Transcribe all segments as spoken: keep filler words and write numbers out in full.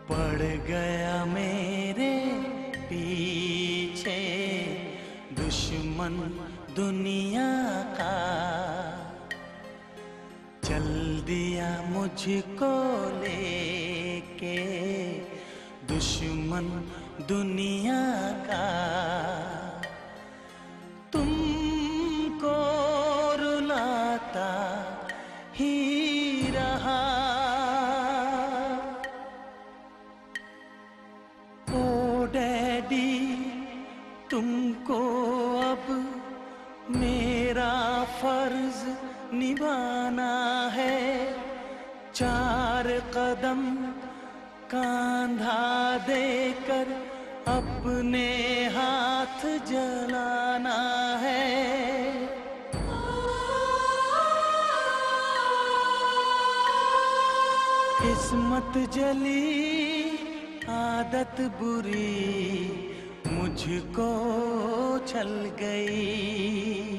पड़ गया मेरे पीछे दुश्मन दुनिया का, चल दिया मुझको लेके दुश्मन दुनिया का। तुमको रुलाता ही रहा, ओ डैडी तुमको अब मेरा फर्ज निभाना है। चार कदम कांधा देकर अपने हाथ जलाना है। किस्मत जली आदत बुरी मुझको छल गई।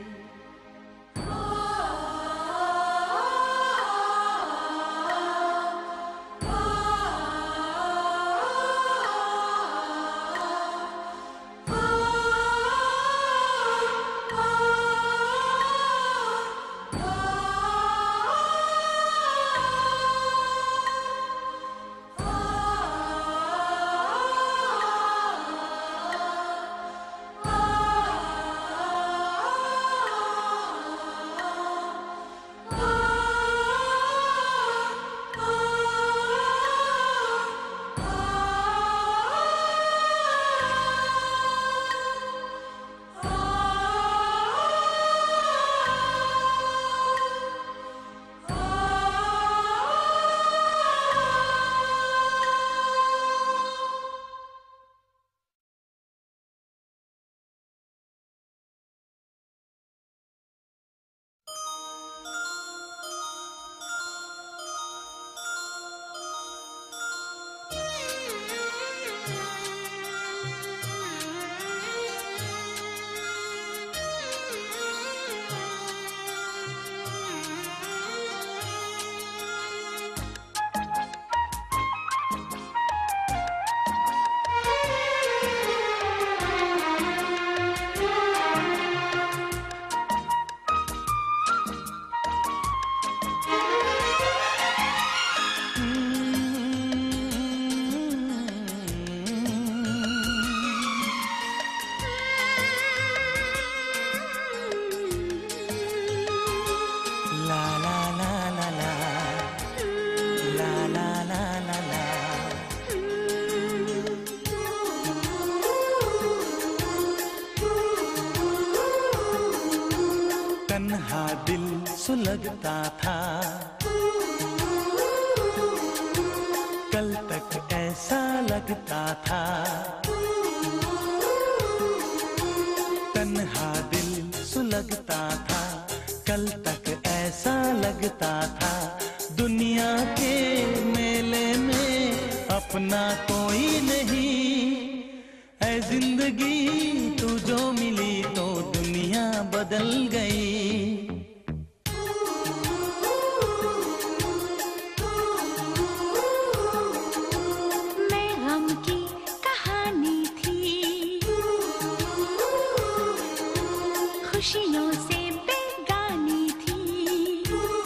तन्हा दिल सुलगता था, कल तक ऐसा लगता था। तन्हा दिल सुलगता था, कल तक ऐसा लगता था। दुनिया के मेले में अपना कोई नहीं, ऐ जिंदगी तू जो मिली तो दुनिया बदल गई। मैं गम की कहानी थी, खुशियों से बेगानी थी।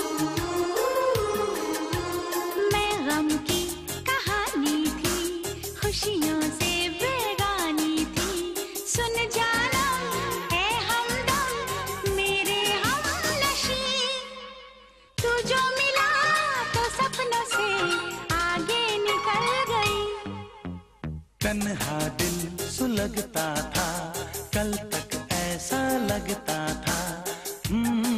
मैं गम की कहानी थी, खुशियों से बेगानी थी। सुन जाना है हमदम मेरे हमनशी, तू जो मिला तो सपनों से आगे निकल गई। तन्हा दिल सुलगता था, कल तक ऐसा लगता था। हम्म,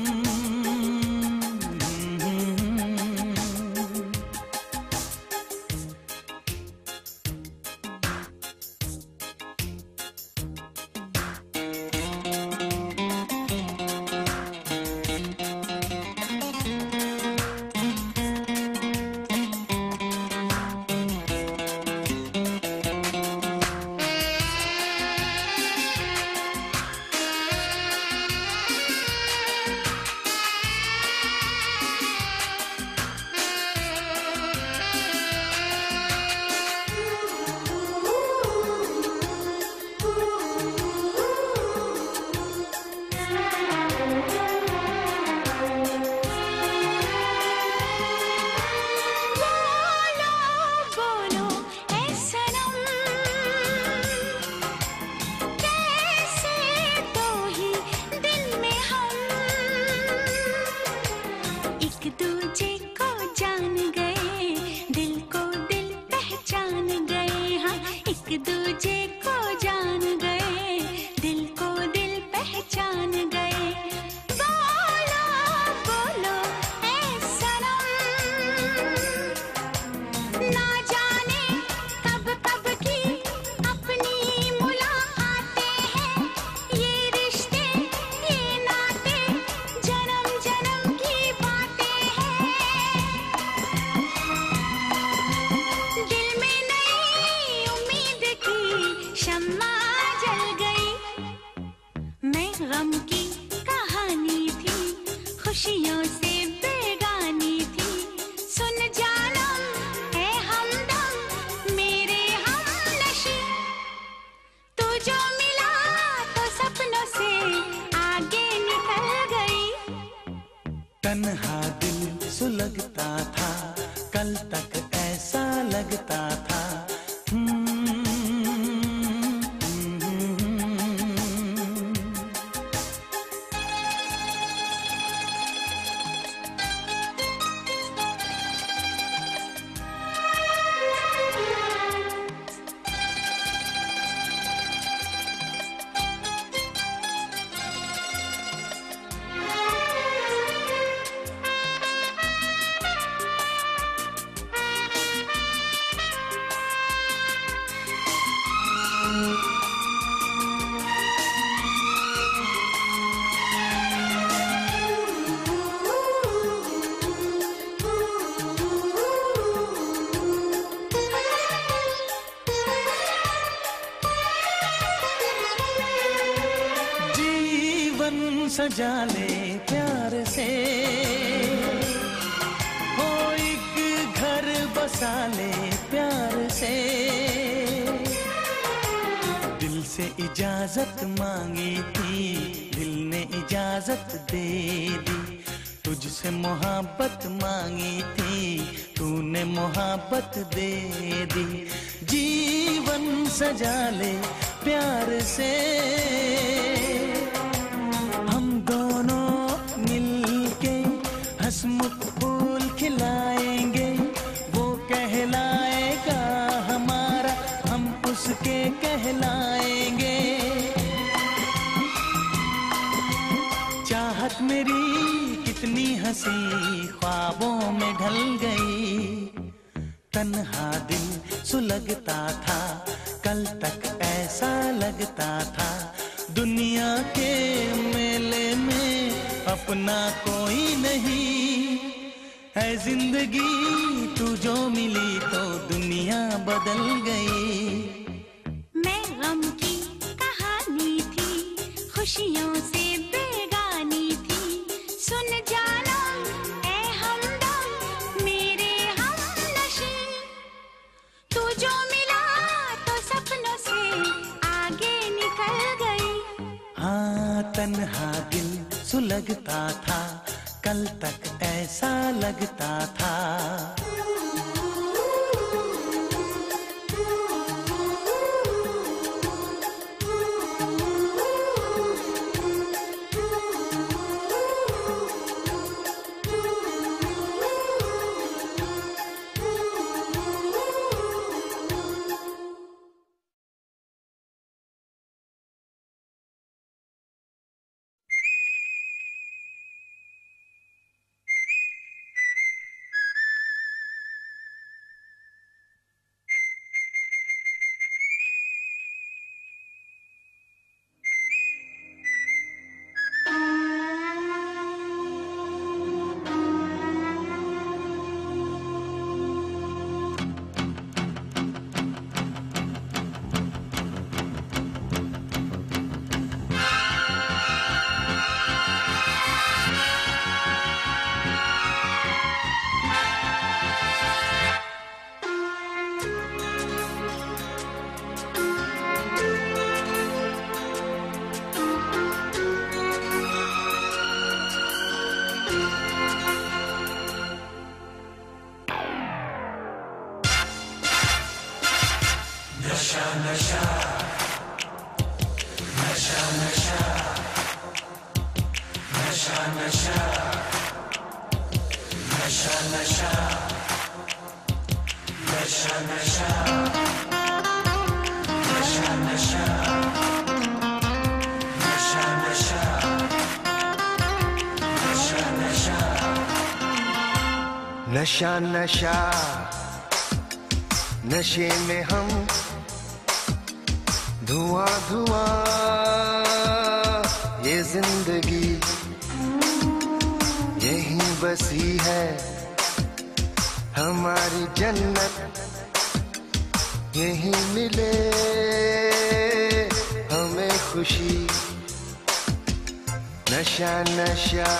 तन्हा दिल सुलगता था, कल तक ऐसा लगता था। सजा ले प्यार से, हो एक घर बसा ले प्यार से। दिल से इजाजत मांगी थी, दिल ने इजाजत दे दी। तुझसे मोहब्बत मांगी थी, तूने मोहब्बत दे दी। जीवन सजा ले प्यार से, हंसमुख फूल खिलाएंगे। वो कहलाएगा हमारा, हम उसके कहलाएंगे। चाहत मेरी कितनी हंसी ख्वाबों में ढल गई। तन्हा दिल सुलगता था, कल तक ऐसा लगता था। दुनिया के मेले में अपना कोई नहीं है। जिंदगी तू जो मिली तो दुनिया बदल गई। मैं गम की कहानी थी, खुशियों से बेगानी थी। सुन जाना ऐ हमदम मेरे हमनशी, तू जो मिला तो सपनों से आगे निकल गई। हाँ, तन्हा दिल सुलगता था, कल तक ऐसा लगता था। नशा नशा नशे में हम, धुआं धुआं ये जिंदगी यहीं बसी है। हमारी जन्नत यहीं मिले हमें खुशी। नशा नशा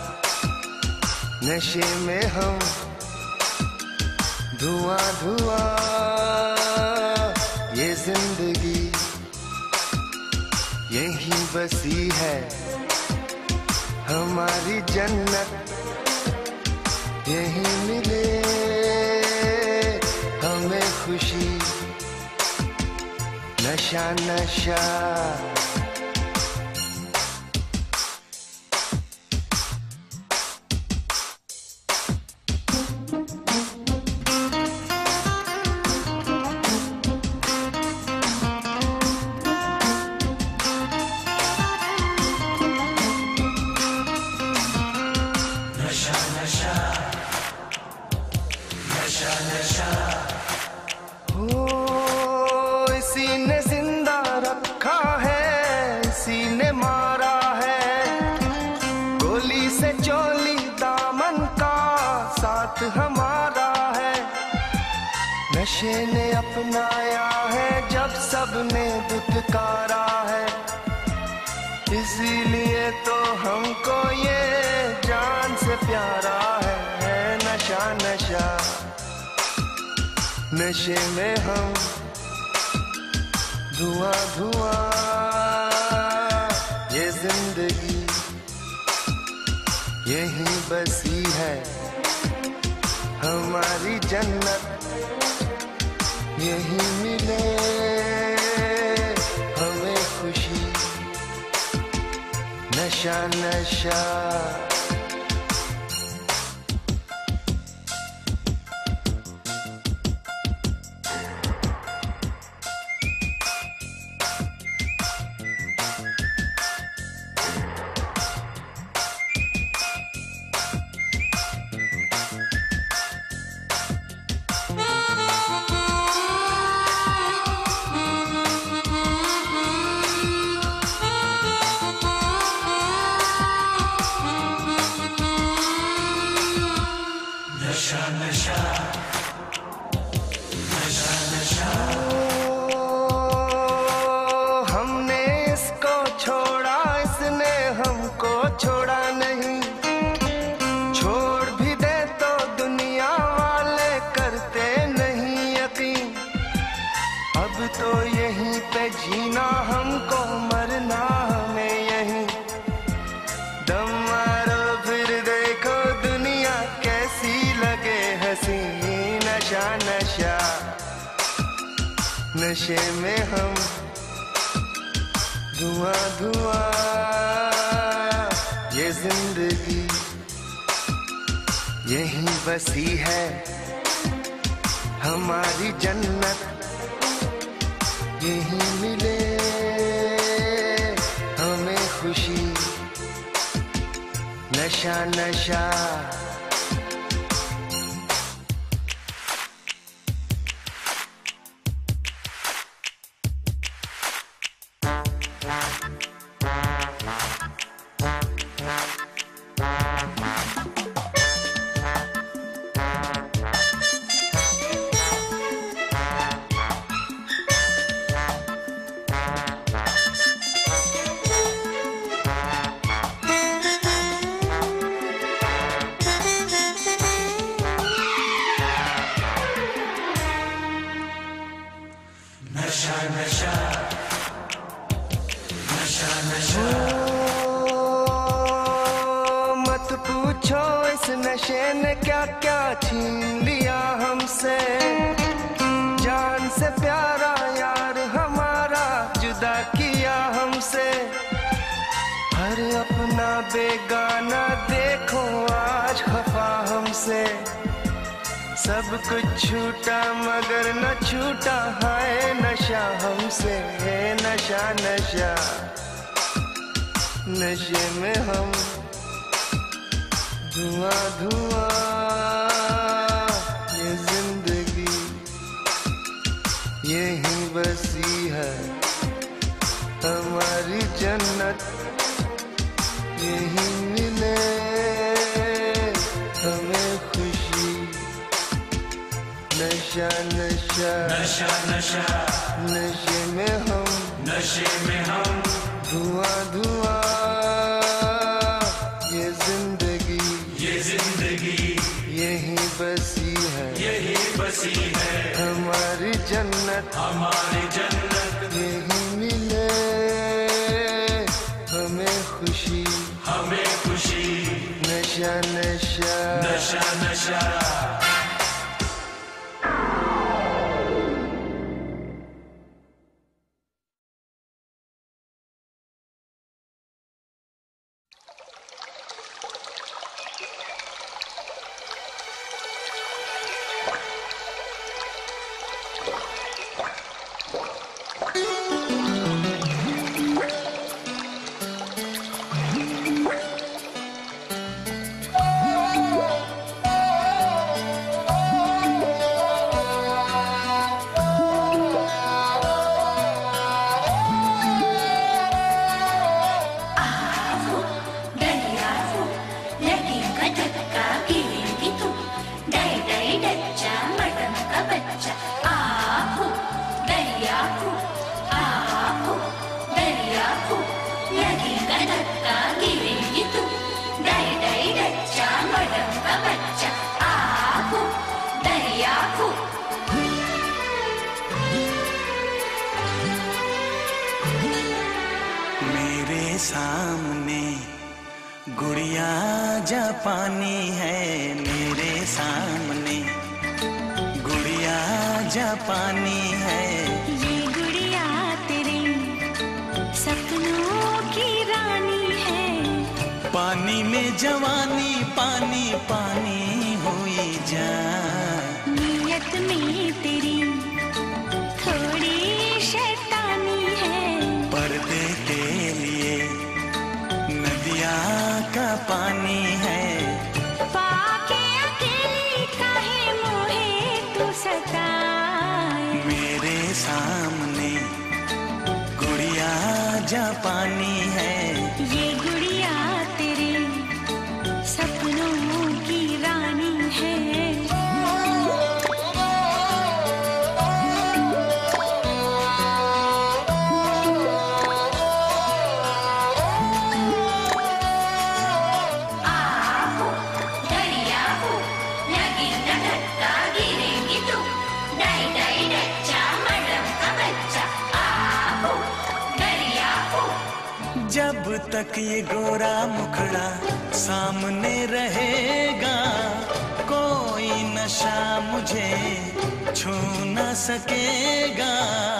नशे में हम, धुआं धुआं ये जिंदगी यहीं बसी है। हमारी जन्नत यही मिले हमें खुशी, नशा नशा। हमारा है नशे ने अपनाया है जब सबने दुत्कारा है, इसीलिए तो हमको ये जान से प्यारा है। नशा नशा नशे में हम धुआं धुआं, ये जिंदगी यही बसी है हमारी जन्नत, यही मिले हमें खुशी, नशा नशा। हमने इसको छोड़ा, इसने हमको छोड़ा नहीं, छोड़ भी दे तो दुनिया वाले करते नहीं यकीन। अब तो यहीं पे जीना हमको, मरना हमें यहीं, दम मारो फिर देखो दुनिया कैसी लगे हंसी। नशा नशा नशे में हम धुआं धुआं, ये जिंदगी यही बसी है हमारी जन्नत, यही मिले हमें खुशी, नशा नशा। नशा नशा नशा नशा। मत पूछो इस नशे ने क्या क्या छीन लिया हमसे, जान से प्यारा यार हमारा जुदा किया हमसे। हर अपना बेगाना देखो आज खफा हमसे, सब कुछ छूटा मगर न छूटा है नशा हमसे। नशा नशा नशे में हम धुआं धुआं, ये जिंदगी यही बसी है हमारी जन्नत, यही मिले हमें खुशी, नशा नशा नशा नशा नशे में हम नशे में हम धुआं धुआं, ये जिंदगी ये जिंदगी यही बसी है यही बसी है हमारी जन्नत, हमारी जन्नत, यही मिले हमें खुशी, हमें खुशी, नशा नशा। नशा नशा। सामने गुड़िया जापानी है, मेरे सामने गुड़िया जापानी है। ये गुड़िया तेरे सपनों की रानी है। पानी में जवानी पानी पानी हुई जाए। नीयत में तेरी थोड़ी शैतानी है। पर्दे के लिए नदिया का पानी है। पाके अकेली काहे मोहे तू सताए। मेरे सामने गुड़िया जापानी है। ये गुड़िया तेरे सपनों की रानी है। जब तक ये गोरा मुखड़ा सामने रहेगा, कोई नशा मुझे छू न सकेगा।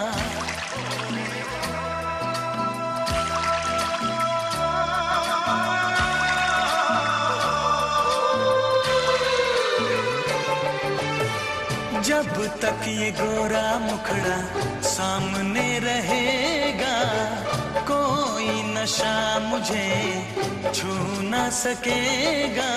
जब तक ये गोरा मुखड़ा सामने रहेगा, कोई नशा मुझे छू न सकेगा।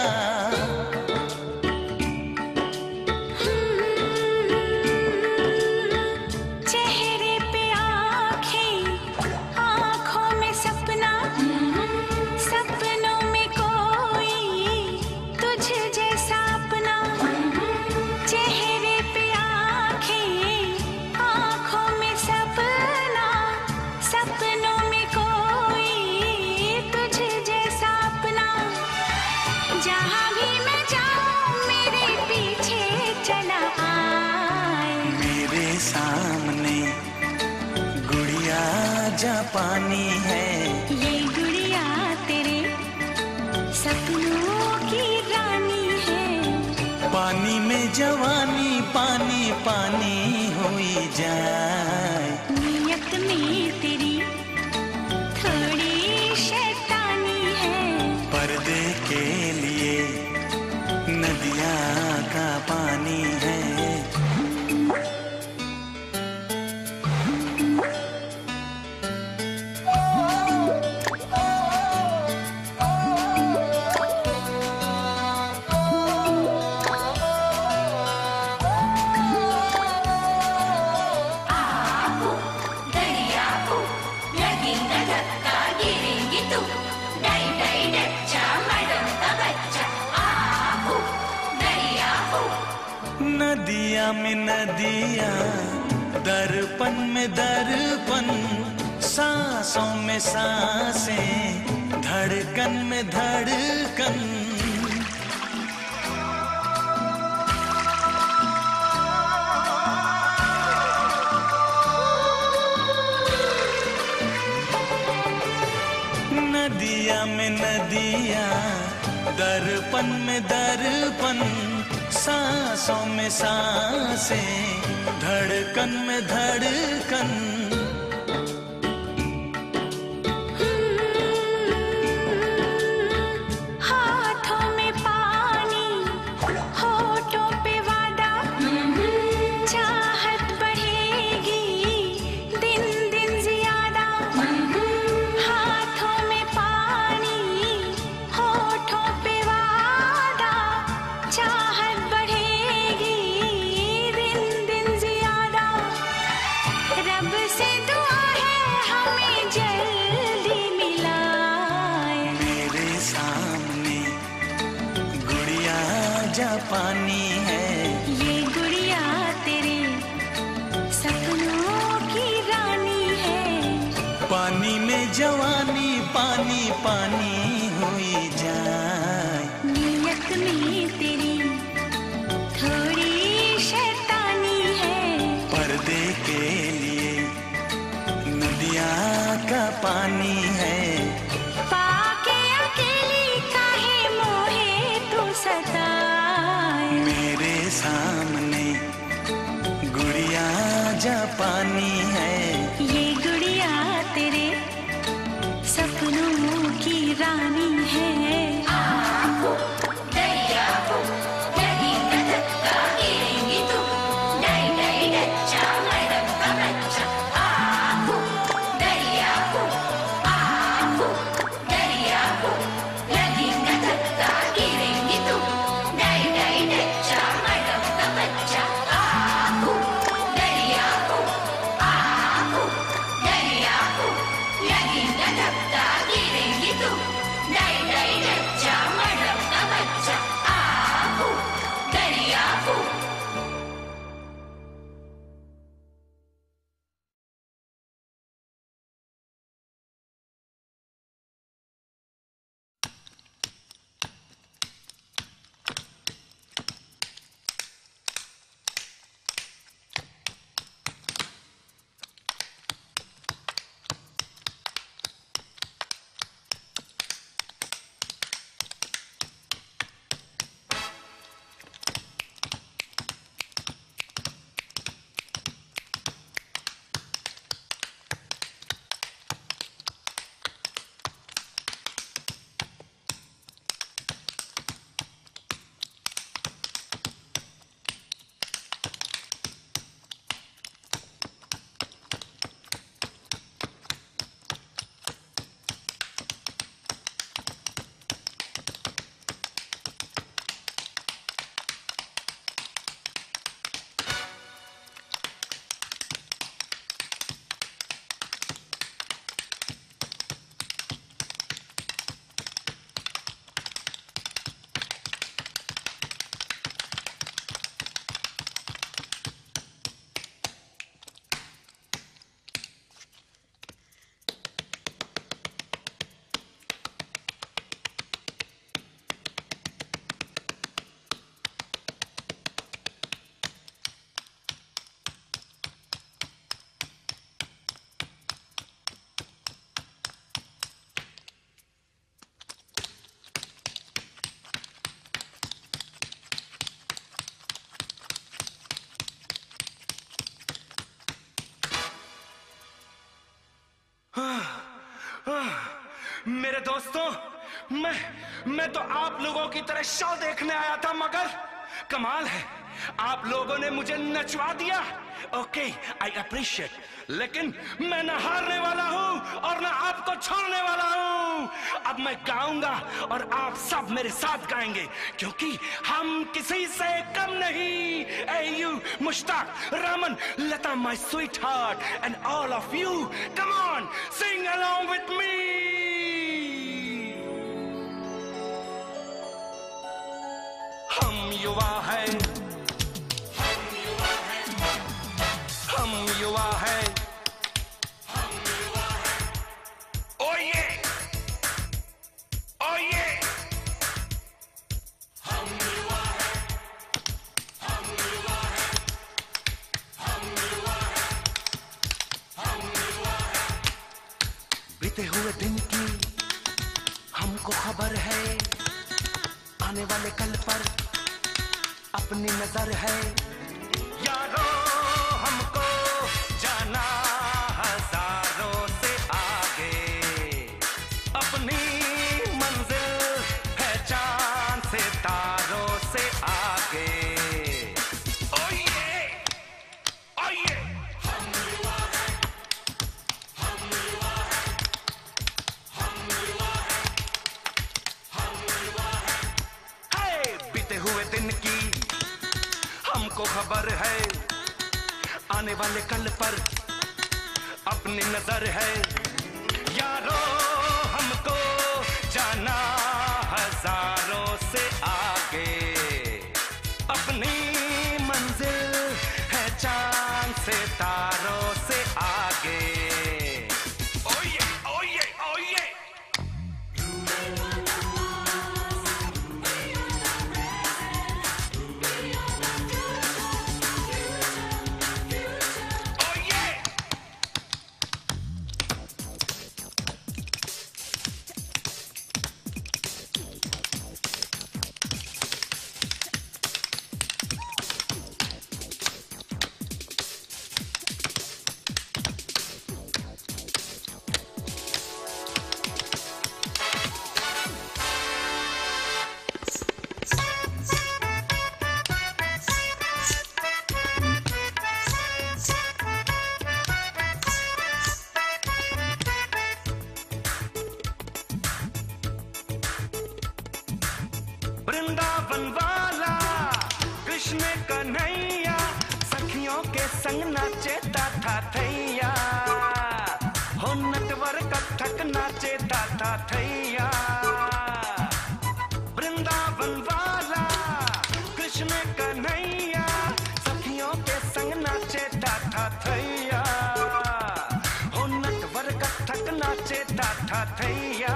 चेहरे पे आँखें, आँखों में सपना, सपनों में कोई तुझ जैसा अपना। चेहरे पे आँखें, आँखों में सपना, सपनों में कोई तुझ जैसा अपना। जहाँ भी मैं जाऊँ मेरे पीछे चला आए। मेरे सामने गुड़िया जापानी है। ये गुड़िया तेरे सपनों की रानी है। पानी में जवानी पानी पानी हुई जाए। नियत में तेरी थोड़ी शैतानी है। पर्दे के लिए नदिया का पानी है। नदिया में नदिया, दर्पण में दर्पण, सांसों में सांसें, धड़कन में धड़कन। नदिया में नदिया, दर्पण में दर्पण, सांसों में सांसें, धड़कन में धड़कन। हाथों में पानी, होठों पे वादा, चाहत बढ़ेगी दिन दिन ज्यादा। हाथों में पानी, होठों पे वादा, चाहत बढ़ेगी दिन दिन ज्यादा। रब से दुआ है हमें जल्दी मिलाए। मेरे सामने गुड़िया जापानी है, ये गुड़िया तेरे सपनों की रानी है। पानी में जवानी पानी पानी हुई जाए। नियत में तेरी थोड़ी शैतानी है। पर्दे के लिए नदियाँ का पानी है। पाके अकेली काहे मोहे तू सताए। मेरे सामने गुड़िया जापानी है, ये गुड़िया तेरे सपनों की रानी है। मेरे दोस्तों, मैं मैं तो आप लोगों की तरह शो देखने आया था, मगर कमाल है, आप लोगों ने मुझे नचवा दिया। ओके, आई अप्रिशिएट, लेकिन मैं न हारने वाला हूं और न आपको छोड़ने वाला हूं। अब मैं गाऊंगा और आप सब मेरे साथ गाएंगे, क्योंकि हम किसी से कम नहीं। Hey you Mushtaq, Raman, Lata, my sweet heart and all of you, come on, sing along with me. हम युवा हैं, हम युवा हैं, हम युवा हैं, हम युवा हैं। ओ ये, ओ ये, हम युवा हैं, हम युवा हैं, हम युवा हैं, हम युवा हैं। बीते हुए दिन की हमको खबर है, आने वाले कल पर अपनी नजर है। यारो हमको जाना हजारों से आगे, अपनी मंजिल है चांद से तारों से आगे। ओ ये, ओ ये। हम युवा हैं, हम युवा हैं, हम युवा हैं, हम युवा हैं। हे बीते हुए दिन की हमको खबर है, आने वाले कल पर अपनी नजर है। यारो हमको जाना हजारों से आगे, अपनी मंजिल है चांद से तारों से आगे। ओ ये, ओ ये, ओ ये। वृंदावन वाला कृष्ण कन्हैया सखियों के संग नाचेता था थैया, हो नटवर कथक नाचेता था थैया। वृंदावन वाला कृष्ण कन्हैया सखियों के संग नाचेता था थैया, हो नटवर कथक नाचेता था थैया।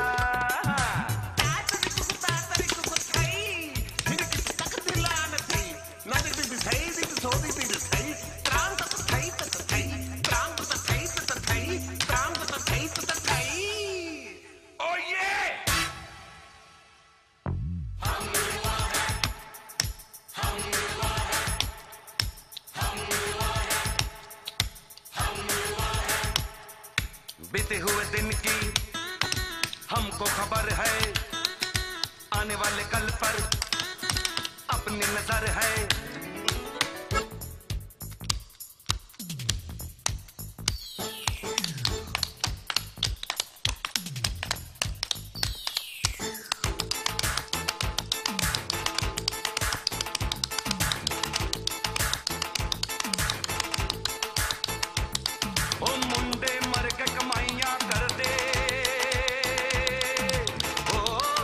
बीते हुए दिन की हमको खबर है, आने वाले कल पर अपनी नजर है। ओ मुंडे मर के कमाइयां कर दे, ओ,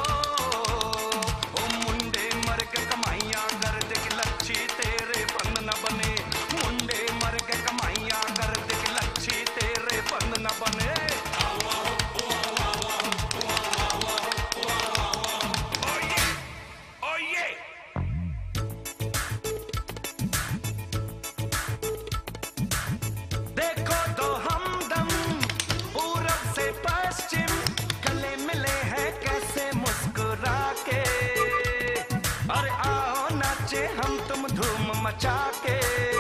ओ मुंडे मर के कमाइयां कर दे कि लच्छी तेरे बंद न बने। मुंडे मर के कमाइयां कर दे कि लच्छी तेरे बंद न बने। ओ ये, ओ ये। देखो दो हमदम पूरब से पश्चिम गले मिले हैं कैसे मुस्कुरा के, अरे आओ नाचे हम तुम धूम मचा के।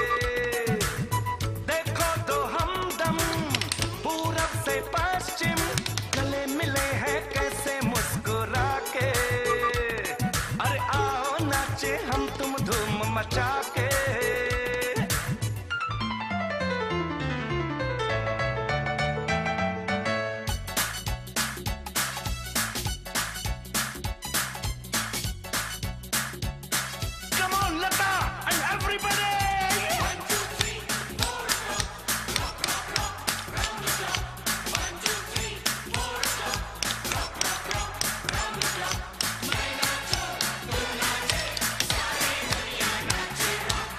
देखो दो हमदम पूरब से पश्चिम गले मिले हैं कैसे मुस्कुरा के, अरे आओ नाचे हम तुम धूम मचा के। Come on, Lata and everybody! One, two, three, four, rock, rock, rock, round the clock. One, two, three, four, rock, rock, rock, rock, round the clock. मैं नाचो, तू नाचे, सारी दुनिया नाचे rock.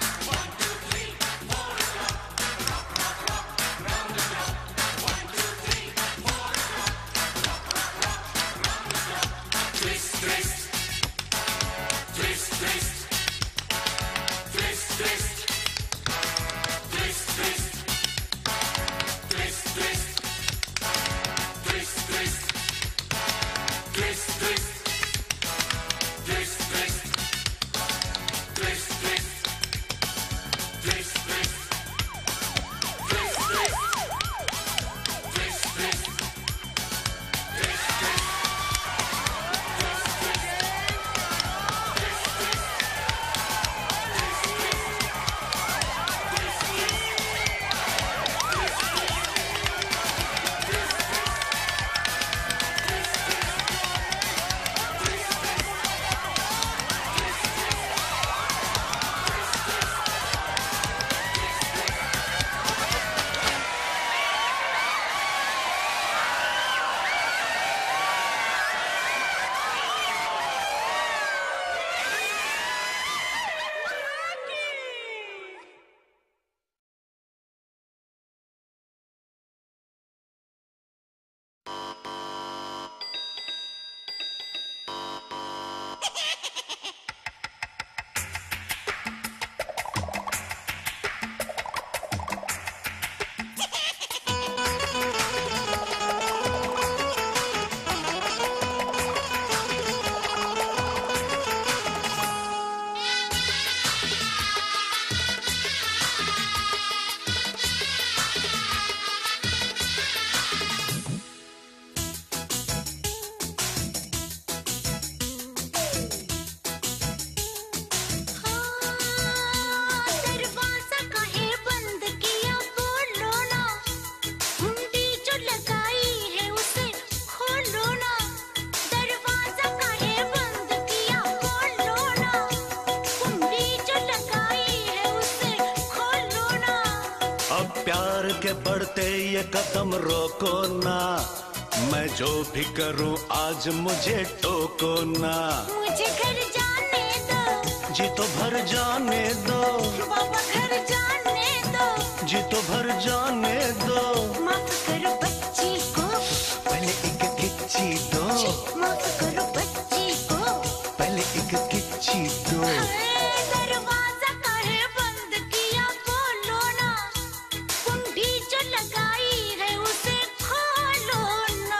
प्यार के बढ़ते ये कदम रोको ना, मैं जो भी करूं आज मुझे टोको ना। मुझे घर जाने दो, जी तो भर जाने दो, बाबा घर जाने दो, जी तो भर जाने दो। माफ करो बच्ची को, पहले एक किच्ची दो, माफ करो बच्ची को, पहले एक किच्ची दो। हाय दरवाजा काहे बंद किया बोलो ना, कुंडी जो लगाई है उसे खोलो ना।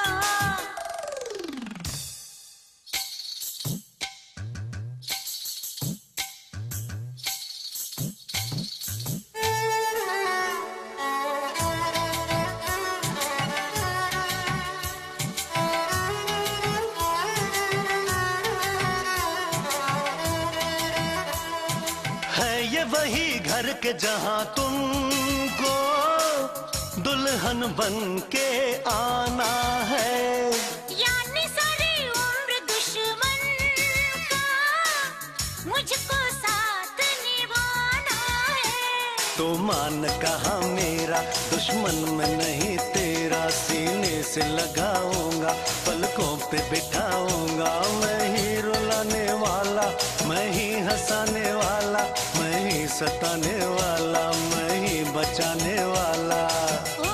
है ये वही घर के जहां तुमको दुल्हन बन के आना है। यानी सारी उम्र दुश्मन का मुझको साथ निभाना है। तो मान कहा मेरा दुश्मन में नहीं तेरा, सीने से लगाऊंगा पलकों पे बिठाऊंगा। मैं ही रुलाने वाला, मैं ही हंसाने वाला, मैं ही सताने वाला, मैं ही बचाने वाला। ओ,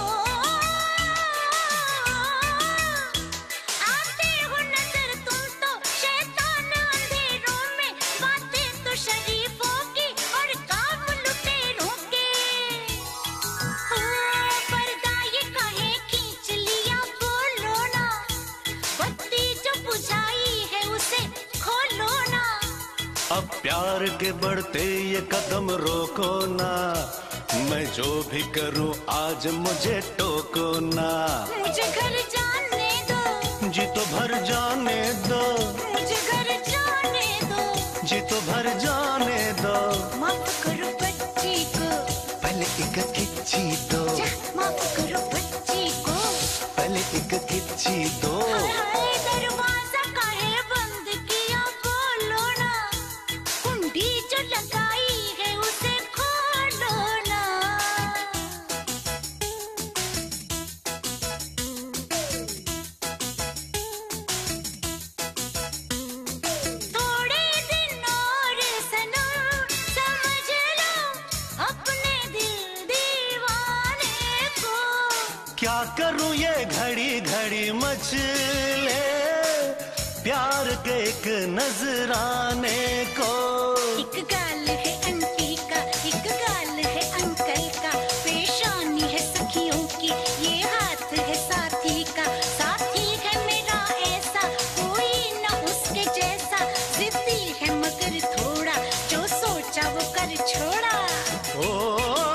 आते हो नजर तुम तो शैतान अंधेरों में, बातें तो शरीफों की और काम लुटेरों के। ओ, पर्दा ये काहे खींच लिया बोलो ना, बत्ती जो बुझाई है उसे खोलो ना। अब प्यार के बढ़ते ये कदम रोको ना, मैं जो भी करूं आज मुझे टोको ना। मुझे घर जाने दो, जी तो भर जाने दो, मुझे घर जाने दो, जी तो भर जाने दो। माफ करो बच्ची को, पहले एक किच्ची दो, जा, माफ करो बच्ची को। पहले एक किच्ची दो। हाय हाय दरवाजा काहे बंद किया बोलो ना, कुंडी जो लगाई है उसे खोलो ना। थोड़े दिन और सनम समझ लो अपने दिल दीवाने को। क्या करूं ये घड़ी घड़ी मचले प्यार के एक नजराने को। एक गाल है आंटी का, एक गाल है अंकल का, पेशानी है सखियों की, ये हाथ है साथी का। साथी है मेरा ऐसा, कोई ना उसके जैसा, जिद्दी है मगर थोड़ा, जो सोचा वो कर छोड़ा। ओ,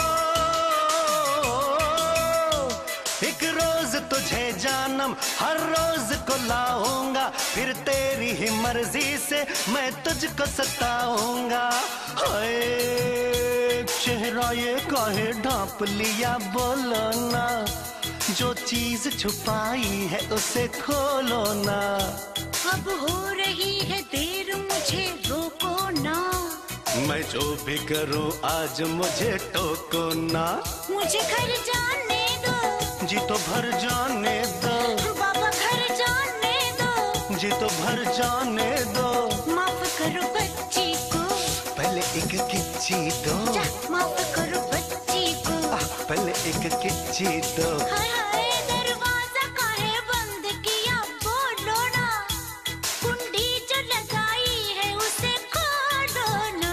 एक रोज तुझे जानम हर रोज को लाऊंगा, फिर तेरी ही मर्जी से मैं तुझको सताऊंगा। हाय चेहरा ये काहे ढांप लिया बोलो ना, जो चीज छुपाई है उसे खोलो ना। अब हो रही है देर मुझे रोको ना, मैं जो भी करूं आज मुझे टोको ना। मुझे घर जाने दो, जी तो भर जाने दो, बाबा घर जाने दो, जी तो भर जाने दो। माफ करो बच्ची को, पहले एक किच्ची दो, जा, माफ करो बच्ची को। आह, पहले एक किच्ची दो। हाय हाय दरवाजा काहे बंद किया बोलो ना, कुंडी जो लगाई है उसे खोलो ना।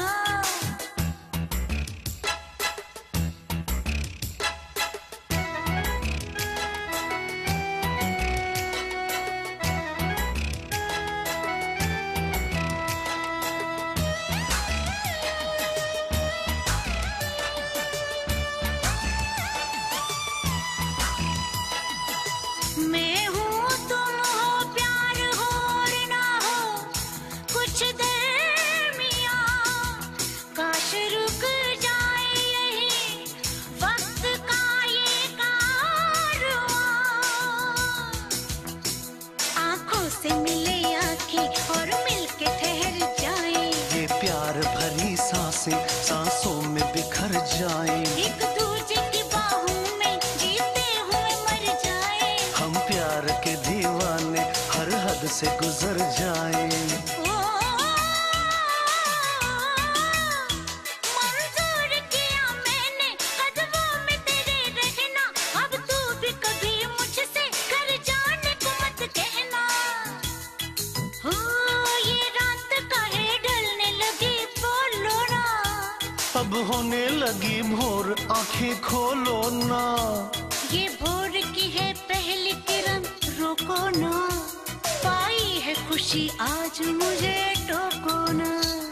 मैं हूँ तुम हो प्यार हो और ना हो कुछ दरमिया, काश रुक जाए यही वक्त का ये कारवां। आंखों से मिले आंखें और मिलके ठहर जाए, ये प्यार भरी सांसें सांसों में बिखर जाएं। एक दूजे की बाहों होने लगी भोर, आंखें खोलो ना। ये भोर की है पहली किरण, रोको ना। पाई है खुशी आज, मुझे टोको ना।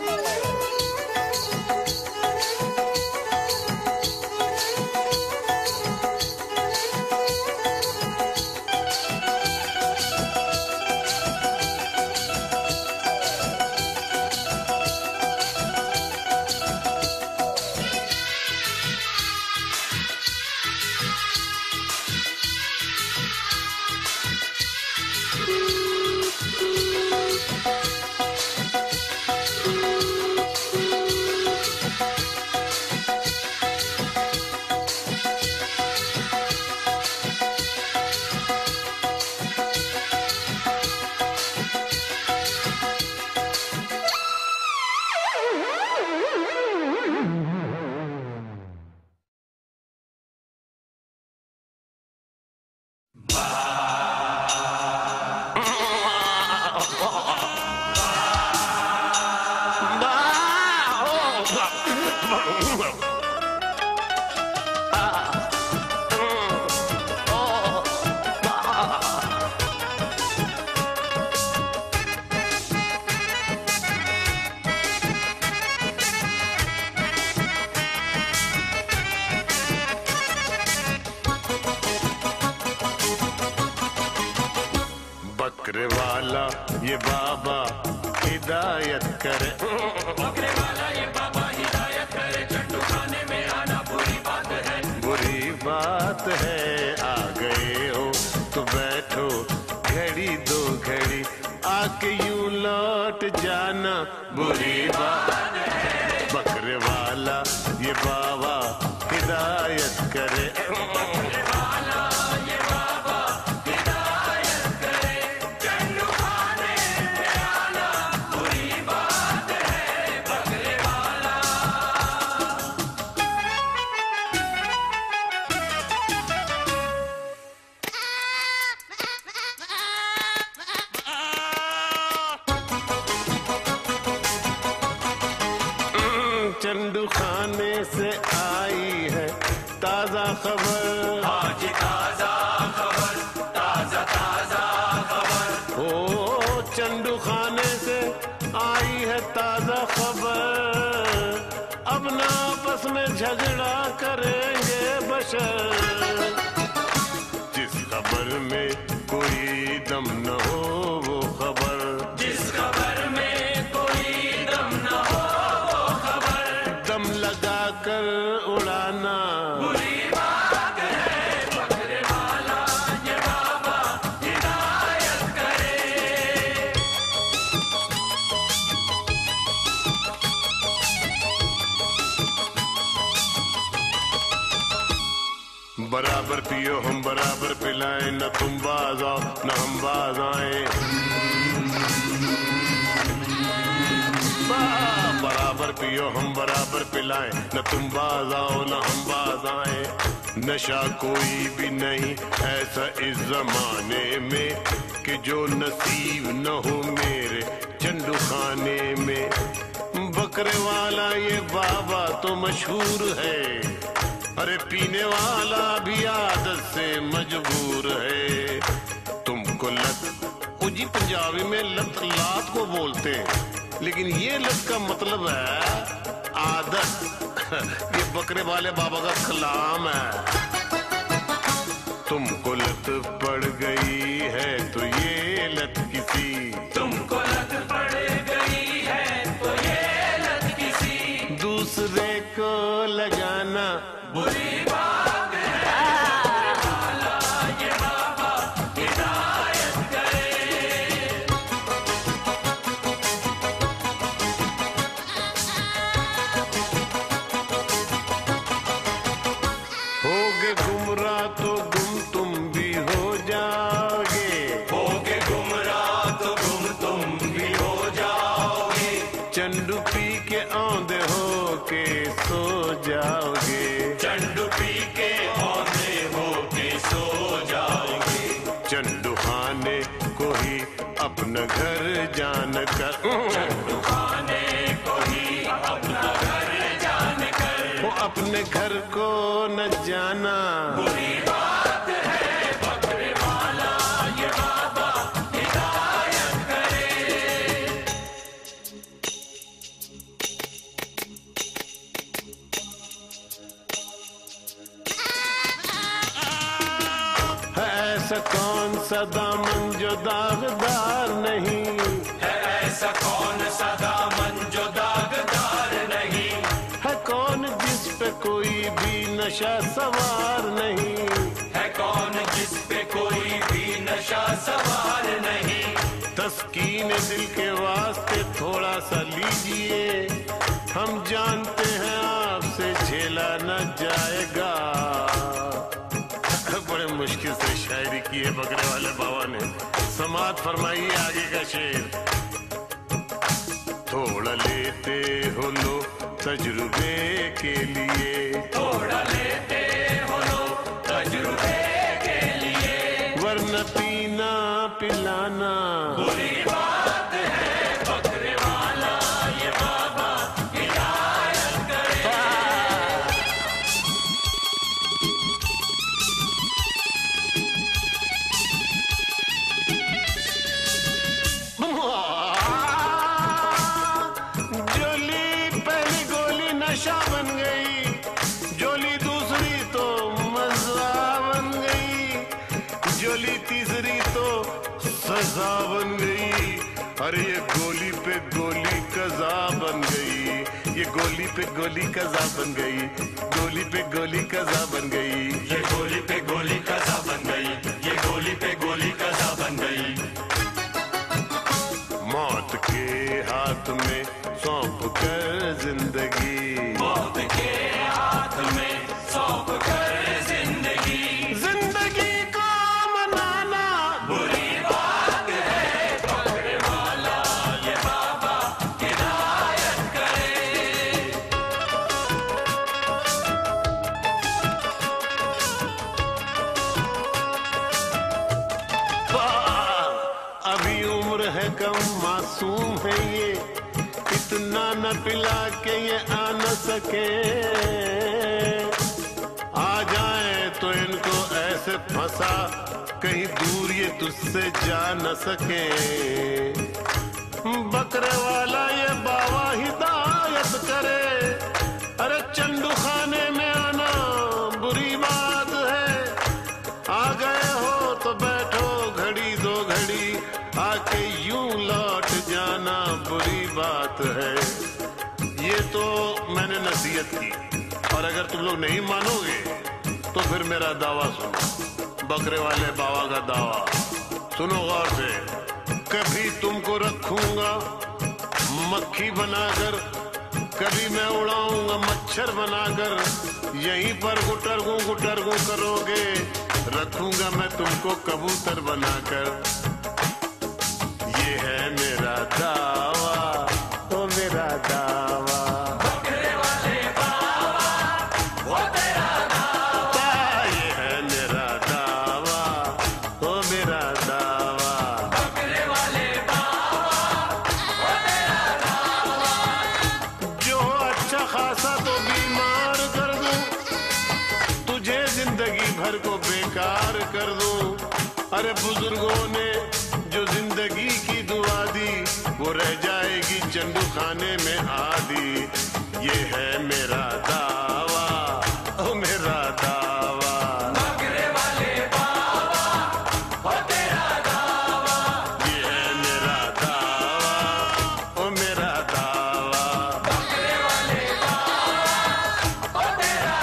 बकरे वाला ये बाबा हिदायत करे, बकरे वाला ये बाबा हिदायत करे। चंडू खाने में आना बुरी बात है, बुरी बात है। आ गए हो तो बैठो घड़ी दो घड़ी, आके यूं लौट जाना बुरी बात है। बकरे वाला ये बाबा हिदायत करे, बकरे वाला ये बाबा हिदायत करे। चंडू खाने में आना बुरी बात है, बकरे वाला। चंडू खाने से आई है ताजा खबर, आज ताजा खबर, ताजा ताजा खबर। ओ चंडू खाने से आई है ताजा खबर, अब ना आपस में झगड़ा करेंगे बशर। जिस खबर में कोई दम न हो वो खबर, जिस खबर में कोई दम न हो वो खबर, दम लगा कर उड़ाना बुरी बात है। बकरे वाला ये बाबा हिदायत करे। बराबर पियो हम बराबर पिलाएं, न तुम बाज आओ न हम बाज आए। बराबर पियो हम बराबर पिलाएं, न तुम बाज आओ न हम बाज आए। नशा कोई भी नहीं ऐसा इस जमाने में कि जो नसीब न हो मेरे चंडू खाने में। बकरे वाला ये बाबा तो मशहूर है, अरे पीने वाला भी आदत से मजबूर है। तुमको लत, जी पंजाबी में लत लात को बोलते हैं, लेकिन ये लत का मतलब है आदत। ये बकरे वाले बाबा का कलाम है। तुमको लत पड़ गई है तो ये लत किसी, तुमको लत पड़ गई है तो ये लत किसी दूसरे को लगाना बुरी बात है। वाला ये बाबा हिदायत करे। होगे गुमराह तो गुम तुम भी हो जाओगे, होगे गुमराह तो गुम तुम भी हो जाओगे। चंडू पी के औंधे हो के सो जाओगे, चंडू पी के औंधे हो के सो जाओगे। चंडू खाने को ही अपना घर जान कर, चंडू खाने को ही अपना घर जान कर अपने घर को न जाना। बुरी बात है बकरे वाला, ये बाबा हिदायत करे। है ऐसा कौन सा दामन जो दागदार नहीं, है ऐसा कौन सा दामन जो दागदार नहीं, है कौन जिस पे कोई भी नशा सवार नहीं, है कौन जिस पे कोई भी नशा सवार नहीं। तस्कीन दिल के वास्ते थोड़ा सा लीजिए, हम जानते हैं आपसे झेला न जाएगा। बड़े मुश्किल से शायरी की है बकरे वाले बाबा ने। समात फरमाइए आगे का शेर। थोड़ा लेते हो लो तजुर्बे के लिए, थोड़ा लेते हो लो तजुर्बे के लिए, वरना पीना पिलाना बुरी बात है बकरे वाला, ये बाबा हिदायत करे। जोली पहली गोली नशा बन गई, जोली दूसरी तो मजा बन गई, जोली तीसरी तो सजा बन गई। अरे ये गोली पे गोली कजा बन गई, ये गोली पे गोली कजा बन गई, गोली पे गोली कजा बन गई। ये गोली पे गोली कजा बन गई, ये गोली पे गोली कजा बन गई। मौत के हाथ में सौंप कर जिंदगी, मौत के हाथ में सौंप कर जिंदगी, जिंदगी को मनाना बुरी बात है बकरे वाला, ये बाबा हिदायत करे। अभी उम्र है कम, मासूम है ये, इतना न पिला के ये आ न सके। आ जाए तो इनको ऐसे फंसा, कहीं दूर ये तुझसे जा न सके। बकरे वाला ये बाबा हिदायत करे। अरे चंदू खाने में आना बुरी बात है, आ गए हो तो बैठो घड़ी दो घड़ी, आके यूं लौट जाना बुरी बात है। ये तो मैंने नसीहत की, और अगर तुम लोग नहीं मानोगे तो फिर मेरा दावा सुनो, बकरे वाले बाबा का दावा सुनो गौर से। कभी तुमको रखूंगा मक्खी बनाकर, कभी मैं उड़ाऊंगा मच्छर बनाकर, यहीं पर गुटरगू गुटरगू करोगे, रखूंगा मैं तुमको कबूतर बनाकर। ये है मेरा दावा, ओ मेरा दावा, बकरे वाले बाबा वो तेरा दावा, ये है मेरा दावा, ओ मेरा दावा। बकरे वाले बाबा वो तेरा दावा। जो अच्छा खासा तो बीमार कर दूं, तुझे जिंदगी भर को बेकार कर दूं। अरे बुजुर्गों ने जो जिंदगी की दुआ दी, वो रह जाएगी चंदू खाने में आधी। ये है मेरा दावा, ओ मेरा दावा, बकरे वाले बाबा वो तेरा दावा, ये है मेरा दावा, ओ मेरा दावा। बकरे वाले बाबा वो तेरा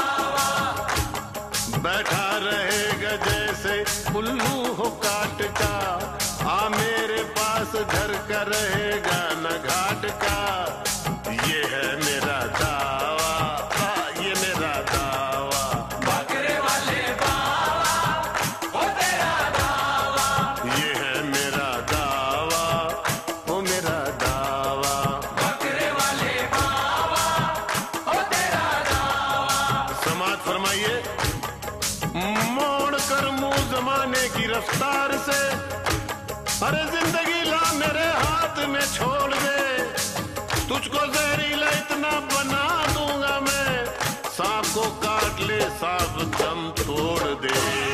दावा। बैठा रहेगा जैसे उल्लू हो काट का, आ मेरे पास घर का रहेगा न घाट का। ये है मेरा दावा, आ, ये मेरा दावा, बकरे वाले बाबा वो तेरा दावा, ये है मेरा दावा, ओ मेरा दावा। बकरे वाले बाबा वो तेरा दावा। समात फरमाइए। मोड़ कर मुंह जमाने की रफ्तार से, अरे जिंदगी ला मेरे हाथ में छोड़ दे, तुझको जहरीला इतना बना दूंगा मैं, निकले साफ दम तोड़ दे।